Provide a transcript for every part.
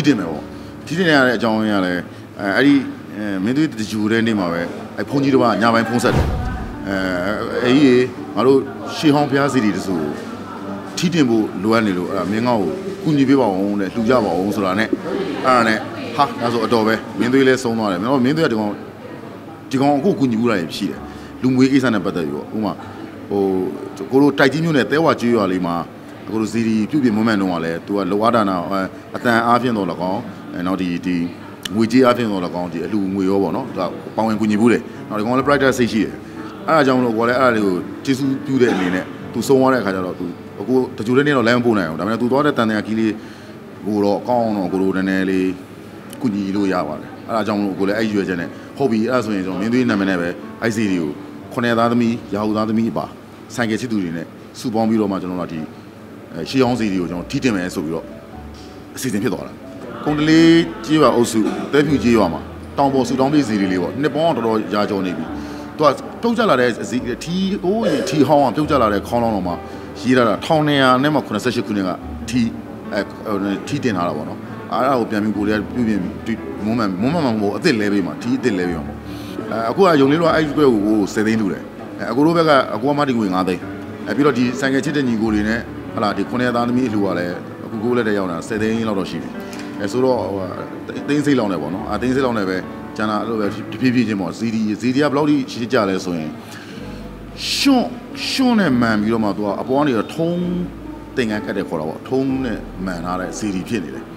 点没有，提点下来讲下来，面对住的你嘛喂，碰见的话，伢们碰死的，俺都西方片子里的时候，提点不乱的路，民澳估计别把我们的陆家把我们说了呢，呢，哈，那时候到呗，面对来送到的，面对这个我估计不来一批的，路没给啥呢不得哟，我嘛，嗰度带进去呢，带话主要哩嘛。嗰度是啲表面冇咩弄話咧，都係老話單啊，但係阿邊度嚟講，然後啲媒介阿邊度嚟講，啲路媒嗰個咯，就幫人管理部咧，然後你講咧 brighter 死氣嘅，就咁過嚟，就技術表嘅面咧，都送我咧，佢就都，就做呢啲兩步咧，但係都多啲單嘅佢哋，嗰度講咯，嗰度咧啲管理都有話咧，就咁過嚟 A 月啫咧，好比所以就面對那邊咧ပဲ，I C 條，可能打得咪，然後打得咪吧，三個七度咧，數幫比咯嘛，就咁啦啲。西洋勢力就提點咩數咗，時間偏多啦。講到你計劃歐數，代表計劃嘛，當波數當比勢力喎，你幫我到亞洲那邊，都係標準嚟嘅，提行啊，標準嚟嘅康朗嘛，係啦，湯呢啊，你嘛可能實際可能啊，提點下啦喎喏，我邊邊過嚟，邊邊對冇，一啲嚟邊嘛，提一啲嚟邊嘛，我係用呢個 I 個我設定到嘅，我嗰邊個我買啲會啱啲，比如啲三個七點二個呢。係啦，啲可能單咪路啊咧，估咧就有啦，7點လောက်တော့ရှိတယ်。ဆိုတော့တင်းစိတ်လောက်နေပေါ့နော်။တင်းစိတ်လောက်နေပဲကျန်တာအဲ့လိုပဲဖြည်းဖြည်းချင်းပေါ့။ CD ကဘယ်လောက်ထိရှိကြလဲဆိုရင်ရှွန်းနဲ့မှန်ပြီးတော့မှသူကအပေါ်ကနေတော့ထုံးတင်ကန်ကတ်တဲ့ခေါ်တာပေါ့။ထုံးနဲ့မှန်ထားတဲ့ CD ဖြစ်နေတယ်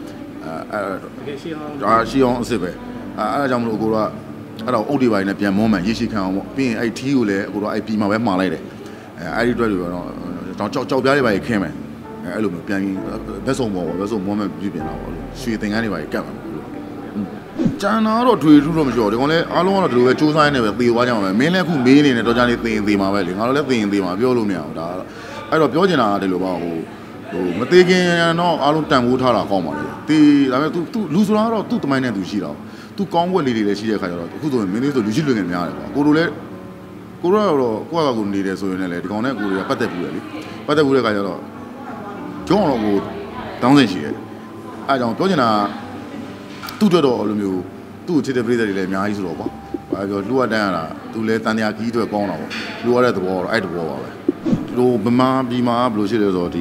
။ရှီအောင်အစ်စ်ပဲ။အဲ့ဒါကြောင့်မလို့ကိုကအဲ့တော့အုတ်တွေပိုင်းနဲ့ပြန်မွမ်းမှန်ရေရှိခံအောင်ပေါ့။ပြီးရင်အဲ့ထီးကိုလည်းကိုတော့အဲ့ပြီးမှပဲမှားလိုက်တယ်။အဲ့ဒီအတွက်တွေတော့ကြောက်ပြားတွေပါခင်းမယ်အဲ့လိုမျိုးပြန်ပြီးဘက်ဆုံးပေါ်ဘက်ဆုံးမောင်းမဲ့ပြပြင်လာပေါ့လို့ရွှေသင်္ကန်းတွေပါကတ်မှာပေါ့လို့ကျန်တာတော့ထွေထူးတော့မပြောဒီကောင်လည်းအားလုံးကတော့ဒီလိုပဲစူးစမ်းနေပဲသေသွားကြအောင်ပဲမင်းလည်းအခုမေးနေတယ်တော့ကြာနေသေမှာပဲလေငါတို့လည်းသေမှာပြောလို့မရဘူးဒါအဲ့တော့ပြောချင်တာကဒီလိုပါဟိုမသေးခင်တော့အားလုံးတန်ဖိုးထားတာကောင်းပါလေသေဒါပေမဲ့ तू လူဆိုတာကတော့သူ့တမိုင်းနဲ့ तू ရှိတာ तू ကောင်းွက်လေးတွေလည်းရှိတဲ့ခါကျတော့အခုဆိုရင်မင်းလေးဆိုလူရှိလွင်ငယ်များတယ်ပေါ့ကိုတို့လည်းကိုတော့ကိုကနေတယ်ဆိုရင်လည်းဒီကောင်နဲ့ကိုတွေကပတ်သက်ဘူးလေပတ်သက်ဘူးတဲ့ခါကျတော့ကျောင်းတော်ကိုတောင်းစင်ရှိတယ်အဲအကြောင်းပြောချင်တာသူ့အတွက်တော့လိုမျိုးသူ့ချစ်တဲ့ပြည်သက်တွေလည်းအများကြီးဆိုတော့ပေါ့ဘာပြောလူကတန်းရတာသူလည်းတန်တရားကြီးအတွက်ကောင်းတာပေါ့လူရတဲ့သဘောတော့အဲ့သဘောပါပဲဒီလိုဗမာပြည်မှာဘယ်လိုရှိလဲဆိုတော့ဒီ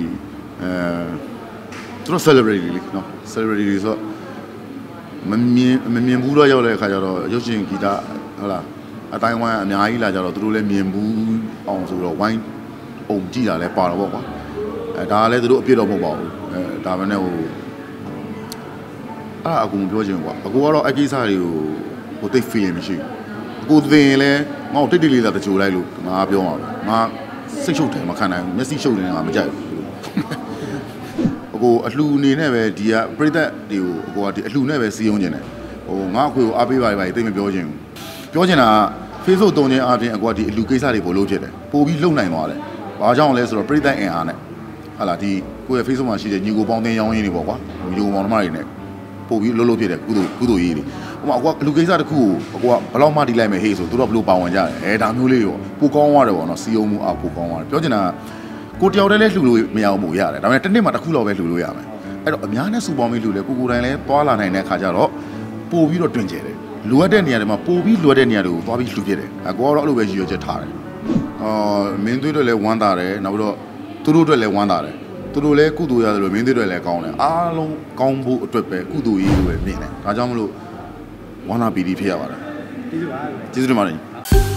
သူတို့ celebrity လေနော် celebrity ဆိုတော့မမြင်ဘူးတော့ရောက်တဲ့အခါကျတော့ရုပ်ရှင်ဂီတဟုတ်လားအတိုင်းဝိုင်းအများကြီးလာကြတော့သူတို့လည်းမြင်ဘူးအောင်ဆိုတော့ဝိုင်းပုံကြည့်တာလည်းပါတော့ပေါ့ကွာဒါလည်းသူတို့အပြစ်တော့မဟုတ်ပါဘူးဒါပဲနဲ့ဟိုအကူမပြောချင်ဘူးကွာအကူကတော့အကိစ္စတွေကိုသိ feel မရှိဘူးအကူသင်လည်းငါ့ကိုတိတ်လေးလာတချိုလိုက်လို့ငါပြောမှာပဲငါစိတ်ရှုပ်တယ်မခံနိုင်ဘူးမျက်စိရှုပ်နေငါမကြိုက်ဘူးအကူအလှူနေနဲ့ပဲဒီကပြိသက်တွေကိုအကူကဒီအလှူနဲ့ပဲစီးအောင်ကျင်တယ်ဟိုငါအခွေကိုအားပေးပါသိမပြောချင်ဘူးပြောချင်တာ Facebook တုံးချင်းအားဖြင့်အကွာဒီအလူကိစ္စတွေပို့လို့ဖြစ်တယ်ပို့ပြီးလုံနိုင်သွားတယ်။ဘာကြောင့်လဲဆိုတော့ပြည်သက်အင်အားနဲ့ဟာလာဒီကိုယ့်ရဲ့ Facebook မှာရှိတဲ့ညီကိုပေါင်းတင်ရောင်းရင်းတွေပေါ့ကွာ။ညီကိုပေါင်းသမားတွေနဲ့ပို့ပြီးလို့ဖြစ်တယ်ကုသိုလ်ရေးတွေ။ဟိုမှာအကွာအလူကိစ္စတစ်ခုကိုအကွာဘယ်လောက်မှတီးလိုက်မယ်ဟေးဆိုသူတို့ဘယ်လိုပါဝင်ကြတယ်။ဒါမျိုးလေးရောပိုကောင်းသွားတယ်ပေါ့နော်စီယုံမှုပိုကောင်းသွားတယ်။ပြောချင်တာကိုတယောက်တည်းလည်းလှူလို့မရအောင်ပို့ရတယ်။ဒါပေမဲ့တစ်နေ့မှတစ်ခုလောက်ပဲလှူလို့ရမယ်။အဲ့တော့အများနဲ့စုပေါင်းပြီးလှူလေကိုတိုင်းလည်းသွားလာနိုင်တဲ့ခါကျတော့ပို့ပြီးတော့တွင်ကျယ်တယ်။လိုအပ်တဲ့နေရာတွေမှာပို့ပြီးလိုအပ်တဲ့နေရာတွေကိုသွားပြီးလှူဖြစ်တယ်။ကိုကတော့အဲ့လိုပဲရည်ရွယ်ချက်ထားတယ်။မင်းသွေးတွေလည်းဝမ်းသာတယ်နောက်ပြီးတော့သူတို့တွေလည်းဝမ်းသာတယ်။သူတို့လည်းကုသိုလ်ရတယ်လို့မင်းသွေးတွေလည်းကောင်းတယ်။အားလုံးကောင်းဖို့အတွက်ပဲကုသိုလ်ရေးလို့ပဲမြင်တယ်။ဒါကြောင့်မလို့ဝမ်းသာပီတိဖြစ်ရပါတယ်။ကျေးဇူးပါကျေးဇူးတင်ပါတယ်